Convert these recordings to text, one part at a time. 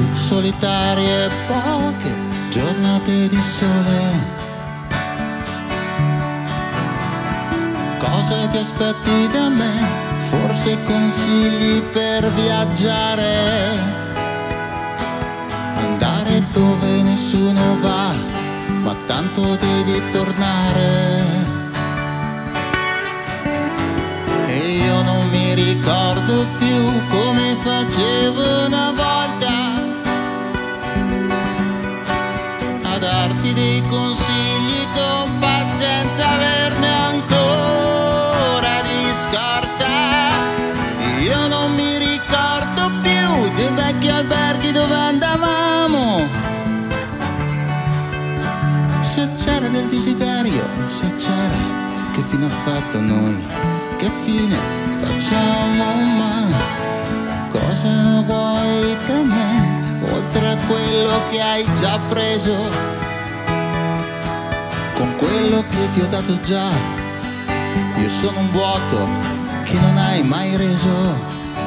solitarie poche giornate di sole. Cosa ti aspetti da me? Forse consigli per viaggiare, andare dove nessuno va, ma tanto devi tornare. E io non mi ricordo più come facevo una volta a darti dei consigli con pazienza, averne ancora di scorta. Io non mi ricordo più dei vecchi alberghi dove andavamo. Se c'era del desiderio, se c'era, che fine ha fatto noi? Che fine facciamo? Ma cosa vuoi da me, oltre a quello che hai già preso? Con quello che ti ho dato già, io sono un vuoto che non hai mai reso.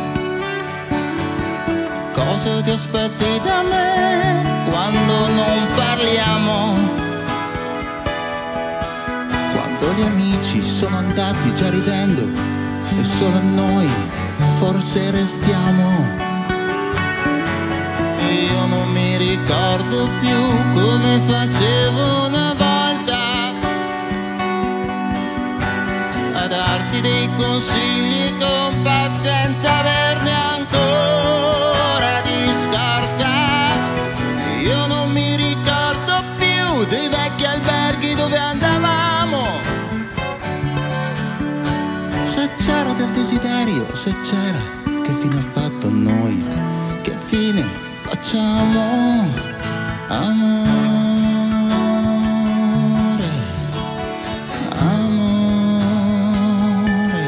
Cosa ti aspetti da me quando non parliamo? Quando gli amici sono andati già ridendo e solo noi forse restiamo. Io non mi ricordo più come facevo una volta a darti dei consigli con pazienza, averne ancora di scorta. Io non mi ricordo più dei vecchi alberghi dove andavamo. Se c'era del desiderio, se c'era, che fine ha fatto noi? Che fine facciamo? Amore, amore.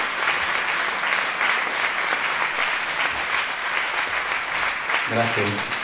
Grazie.